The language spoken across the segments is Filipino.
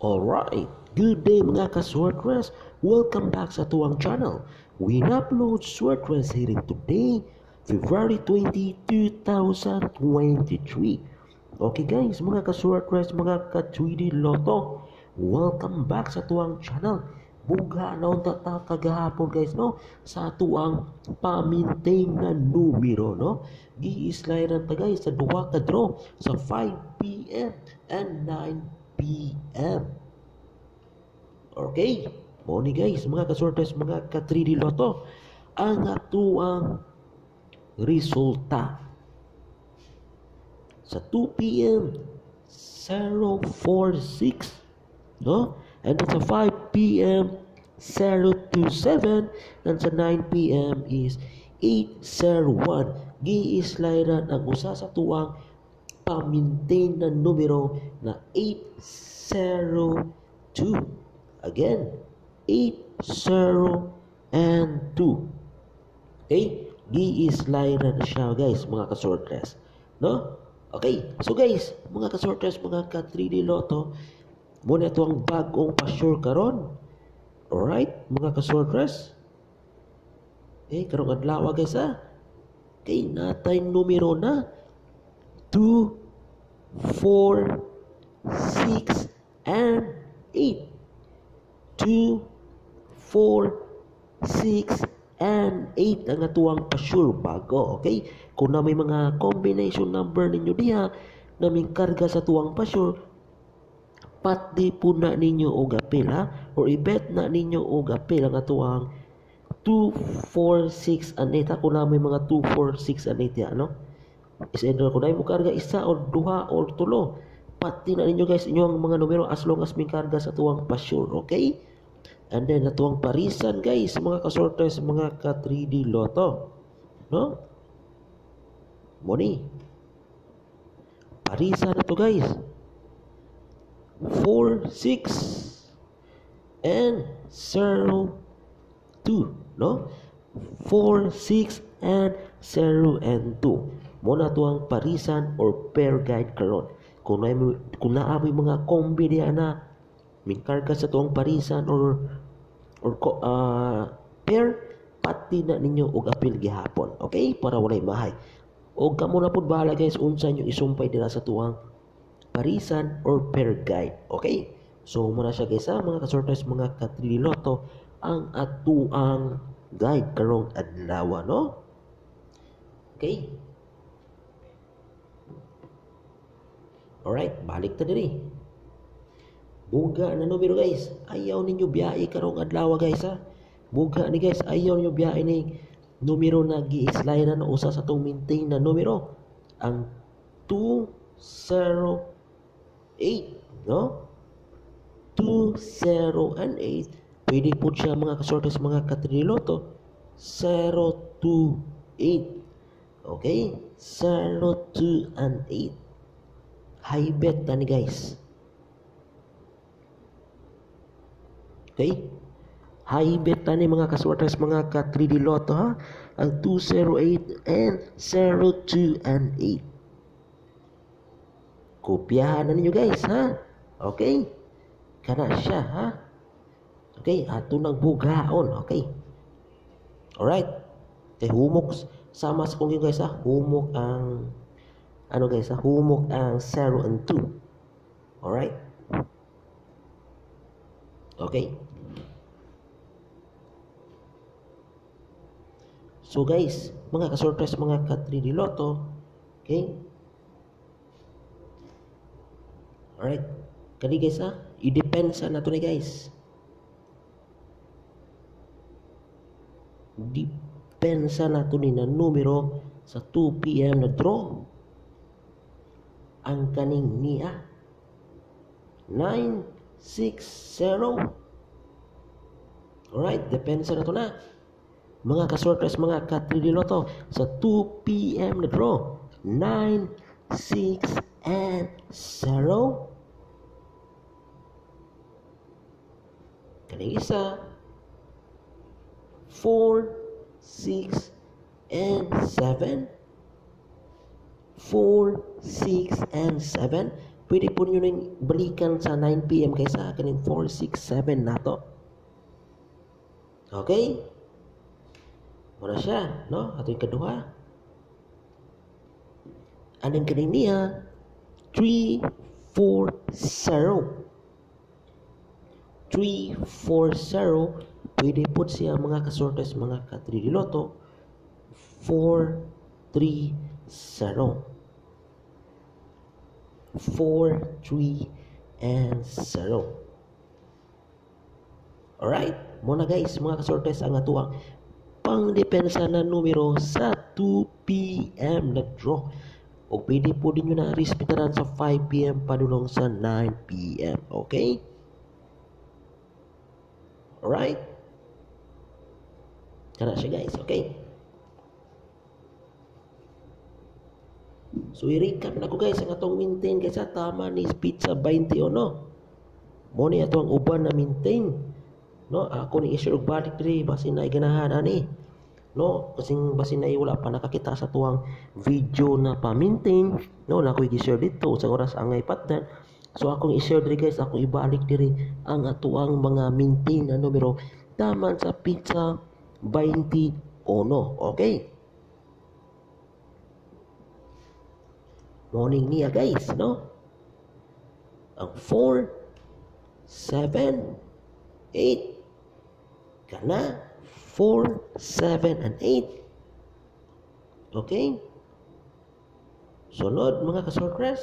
Alright, good day mga ka-Swordress. Welcome back sa tuwang channel. We upload Swordress hearing today, February 20, 2023. Okay guys, mga ka-Swordress, mga ka-3D Lotto, welcome back sa tuwang channel. Buga na ang kagahapon guys, no? Sa tuwang pamintain na numero, no? Gi-slide ta guys sa duwa ka draw sa 5 p.m. and 9 p.m. Okay, mo ni guys, mga ka-Swordress, mga ka-3D Lotto, ang atuang resulta sa 2 p.m. 046, no? And then sa 5 p.m. 027, and sa 9 p.m. is 801. Gi-slidean ang usa sa tuwang pa-maintain na numero na 802. Again, 80 and 2. Okay? Gi-slidean na siya guys, mga ka-Swordress, no? Okay, so guys, mga ka-Swordress, mga ka-3D Lotto, muna ito ang bagong pa-sure karon. Alright, mga ka-Swordress. Okay, karong adlaw guys ha. Okay, natay numero na 2, 4, 6, and 8. 2, 4, 6, and 8 ang atuang pa-sure bago. Okay? Kung na may mga combination number ninyo diha na may karga sa tuwang pa-sure, pati po na ninyo og apil ha, or i-bet na ninyo og apil ang atuang 2, 4, 6, and 8 ha. Kung na may mga 2, 4, 6, and 8 ya, no? Is either kung na mo karga isa or duha or tulo, pati na ninyo guys inyong mga numero as long as may karga sa tuwang pa-sure. Okay? And then natuwang parisan guys, mga ka-Swordress, mga ka-3D Lotto, no? Moni parisan na to guys, 4, 6, and 0, 2, no? 4, 6, and 0, and 2. Muna to ang parisan or pair guide karon. Kung naamoy mga kombi diya na may karga sa tuwang parisan or pair, pati na ninyo og apil gihapon. Okay? Para walay mahay. O kamo na pud bahala guys unsa nyo isumpay dira sa tuwang parisan or pair guide. Okay? So muna siya guys ha, mga ka-Swordress, mga ka-3D Lotto, ang atuang guide karong adlaw, no? Okay? Alright, balik ta diri. Buga na numero guys. Ayaw ninyo biyahe karong adlaw guys ha. Buga ni guys, ayaw ninyo biyahe ni numero na gi-slide na usa sa tong maintain na numero. Ang 208, no? 20 and 8. Pwede po siya mga ka-Swordress, mga ka-3D Lotto. 028. Okay? 02 and 8. High bet na ni guys. Okay? High bet na ni mga ka-Swordress, mga ka-3D Lotto ha. Ang 208 and 02 and 8. Kopyahan na ninyo guys ha. Okay? Kana siya ha. Okay? Ato nang bugaon. Okay? Alright. Okay, humok. Sama sa kong guys ha. Humok ang guys ha. Humok ang 0 and 2. Alright? Okay? So guys, mga ka-Swordress, mga ka-3D Lotto, okay? Alright. Kani guys ha, i-depensa na to ni guys. Depensa na to ni na numero sa 2 p.m. na draw. Ang kaning niya 960. Alright, depensa na to na. Mga ka-Swordress, mga ka-3D Lotto, sa 2 p.m. na draw, 9, 6, and 0. Kaning isa, 4, 6, and 7. 4, 6, and 7. pwede po nyo nang balikan sa 9 p.m. kaysa kaning 4, 6, 7 na to. Okay? Muna siya, no? Ato yung kaduha. Anong kaning niya? 3, 4, 0. 3, 4, 0. Pwede po siya mga kasortes, mga ka-3D-Lotto. 4, 3, 0. 4, 3, and 0. Alright? Muna guys, mga kasortes, ang atuang pangdepensa na numero sa 2 p.m. na draw. O pwede po din nyo na respetaran sa 5 p.m. padulong sa 9 p.m. Okay? Alright? Kana siya guys, okay? So i-recap na ko guys ang atong maintain kaysa tama ni pizza 20 o no? Mo ni atong uban na maintain. No, ako ni i-share og balik diri basin na ganahan ani. No, kasi basin na wala pa nakakita sa tuwang video na pa-maintain. No, na ako i-share dito sa oras angay patdan. So akong i-share diri guys, ako ibalik diri ang atuang mga maintain na numero taman sa pizza 20 o no. Okay? Morning niya guys, no? Ang 4, 7, 8, kana 4, 7, and 8. Okay? Sunod mga kasorkres.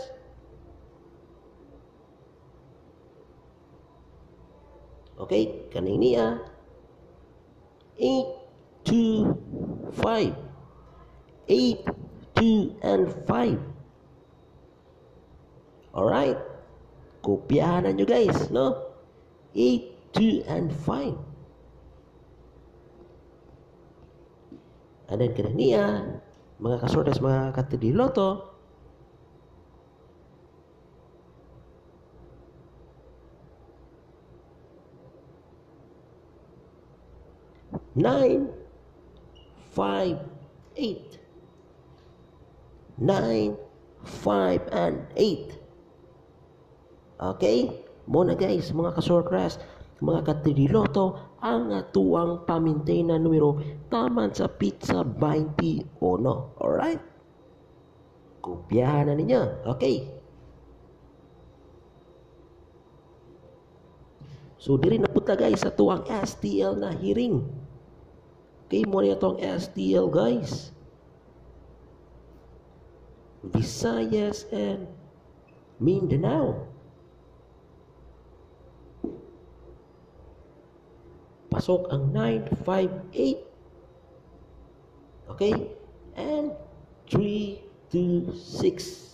Okay, kaning niya 8, 2, 5. 8, 2, and 5. Alright? Kopyahan na nyo guys, no? 8, 2, and 5. And then kanina, mga kasortes, mga ka-3D-Lotto, 9, 5, 8. 9, 5, and 8. Okay? Muna guys, mga kasorkres, mga ka-3D-Lotto, ang atuang pamintain na numero taman sa pizza 20 o no. Alright? Kopyahan na ninyo. Okay? So, diri na punta guys sa tuwang STL na hearing. Okay, muna itong STL guys. Visayas and Mindanao. Pasok ang 958. Okay? And 326.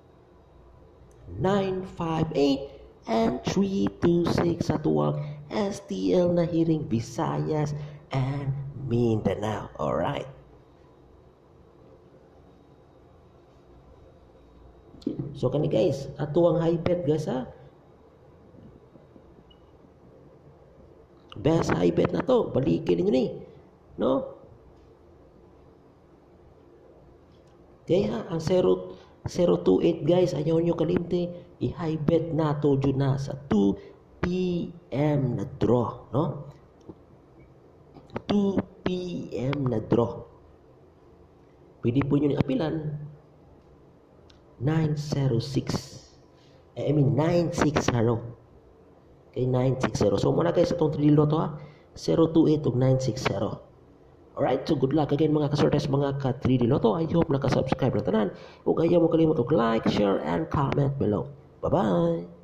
958 and 326 sa tuwang STL na hearing Visayas and Mindanao. Alright. So kani guys, atuang high bet guys ha. Best high bet na to. Balikin niyo ni. No? Okay ha, ang 028 guys, ayaw nyo kalimti. I-high bet na to dyan na sa 2 p.m. na draw. No? 2 p.m. na draw. Pwede po nyo apilan 960. I mean 960. Okay, 960. So muna guys itong 3D-Lotto ha. 028 ug 960. Alright, so good luck again mga kasortes, mga ka-3D-Lotto. I hope nakasubscribe na tanan. Huwag ayaw mo kalimot og like, share, and comment below. Bye-bye!